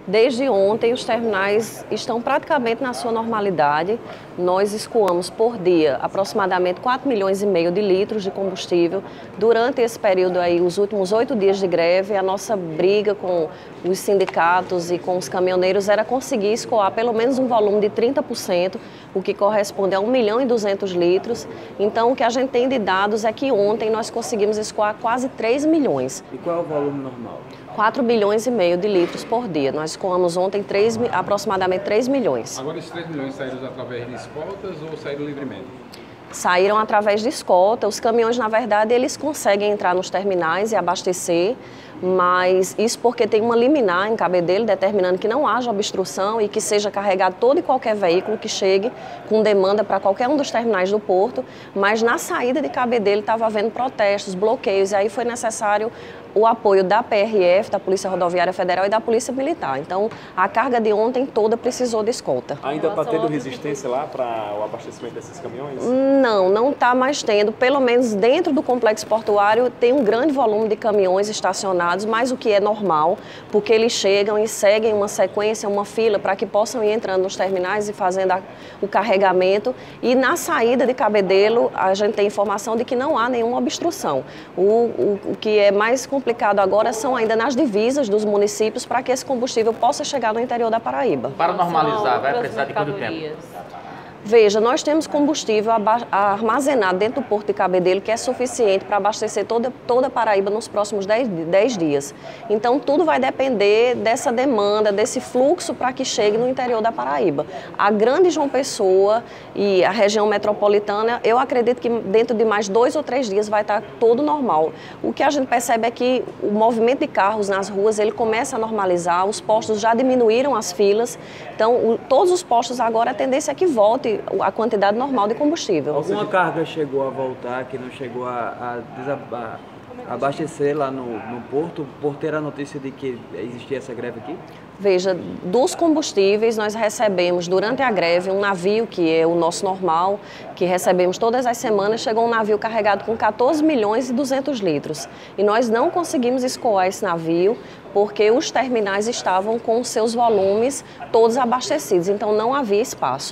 Desde ontem, os terminais estão praticamente na sua normalidade. Nós escoamos por dia aproximadamente 4,5 milhões de litros de combustível. Durante esse período aí, os últimos 8 dias de greve, a nossa briga com os sindicatos e com os caminhoneiros era conseguir escoar pelo menos um volume de 30%, o que corresponde a 1,2 milhão de litros. Então, o que a gente tem de dados é que ontem nós conseguimos escoar quase 3 milhões. E qual é o volume normal? 4,5 milhões de litros por dia. Nós escoamos ontem aproximadamente 3 milhões. Agora, esses 3 milhões saíram através de escoltas ou saíram livremente? Saíram através de escolta. Os caminhões, na verdade, eles conseguem entrar nos terminais e abastecer, mas isso porque tem uma liminar em Cabedelo determinando que não haja obstrução e que seja carregado todo e qualquer veículo que chegue com demanda para qualquer um dos terminais do porto, mas na saída de Cabedelo estava havendo protestos, bloqueios, e aí foi necessário o apoio da PRF, da Polícia Rodoviária Federal e da Polícia Militar. Então, a carga de ontem toda precisou de escolta. Ainda está tendo resistência lá para o abastecimento desses caminhões? Não está mais tendo. Pelo menos dentro do complexo portuário tem um grande volume de caminhões estacionados, mas o que é normal, porque eles chegam e seguem uma sequência, uma fila, para que possam ir entrando nos terminais e fazendo o carregamento. E na saída de Cabedelo, a gente tem informação de que não há nenhuma obstrução. O que é mais complicado agora são ainda nas divisas dos municípios para que esse combustível possa chegar no interior da Paraíba. Para normalizar, vai precisar de quanto tempo? Veja, nós temos combustível armazenado dentro do Porto de Cabedelo que é suficiente para abastecer toda a Paraíba nos próximos 10 dias. Então, tudo vai depender dessa demanda, desse fluxo para que chegue no interior da Paraíba. A grande João Pessoa e a região metropolitana, eu acredito que dentro de mais 2 ou 3 dias vai estar todo normal. O que a gente percebe é que o movimento de carros nas ruas, ele começa a normalizar, os postos já diminuíram as filas, então todos os postos agora a tendência é que volte a quantidade normal de combustível. Alguma carga chegou a voltar que não chegou a abastecer lá no porto por ter a notícia de que existia essa greve aqui? Veja, dos combustíveis nós recebemos durante a greve um navio que é o nosso normal, que recebemos todas as semanas, chegou um navio carregado com 14,2 milhões de litros. E nós não conseguimos escoar esse navio porque os terminais estavam com seus volumes todos abastecidos, então não havia espaço.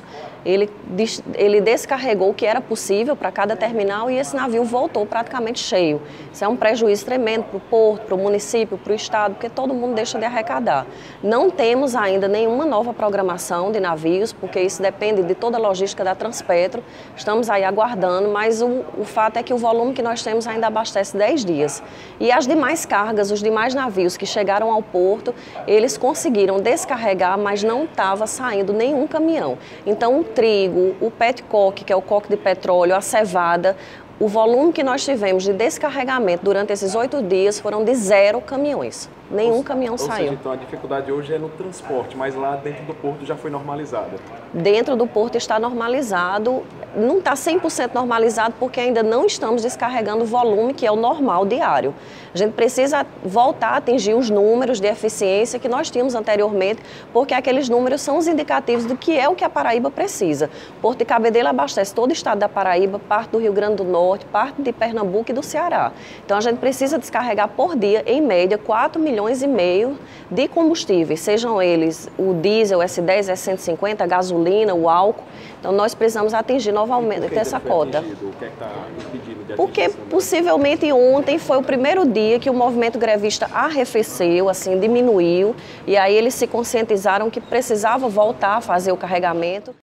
Ele descarregou o que era possível para cada terminal e esse navio voltou praticamente cheio. Isso é um prejuízo tremendo para o porto, para o município, para o estado, porque todo mundo deixa de arrecadar. Não temos ainda nenhuma nova programação de navios, porque isso depende de toda a logística da Transpetro. Estamos aí aguardando, mas o fato é que o volume que nós temos ainda abastece 10 dias. E as demais cargas, os demais navios que chegaram ao porto, eles conseguiram descarregar, mas não estava saindo nenhum caminhão. Então, o trigo, o petcock, que é o coque de petróleo, a cevada, o volume que nós tivemos de descarregamento durante esses 8 dias foram de 0 caminhões. Nenhum caminhão saiu. Ou seja, então a dificuldade hoje é no transporte, mas lá dentro do porto já foi normalizada. Dentro do porto está normalizado, não está 100% normalizado porque ainda não estamos descarregando o volume que é o normal diário. A gente precisa voltar a atingir os números de eficiência que nós tínhamos anteriormente, porque aqueles números são os indicativos do que é o que a Paraíba precisa. Porto de Cabedelo abastece todo o estado da Paraíba, parte do Rio Grande do Norte, parte de Pernambuco e do Ceará. Então a gente precisa descarregar por dia, em média, 4,5 milhões de combustíveis, sejam eles o diesel, S10, S150, a gasolina, o álcool. Então nós precisamos atingir novamente essa cota. O que é que está impedindo de atingir? Porque possivelmente ontem foi o primeiro dia que o movimento grevista arrefeceu, assim, diminuiu, e aí eles se conscientizaram que precisava voltar a fazer o carregamento.